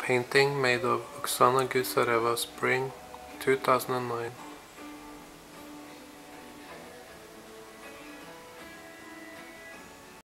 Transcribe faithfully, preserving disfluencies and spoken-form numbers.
Painting made of Oksana Gusareva, Spring two thousand nine.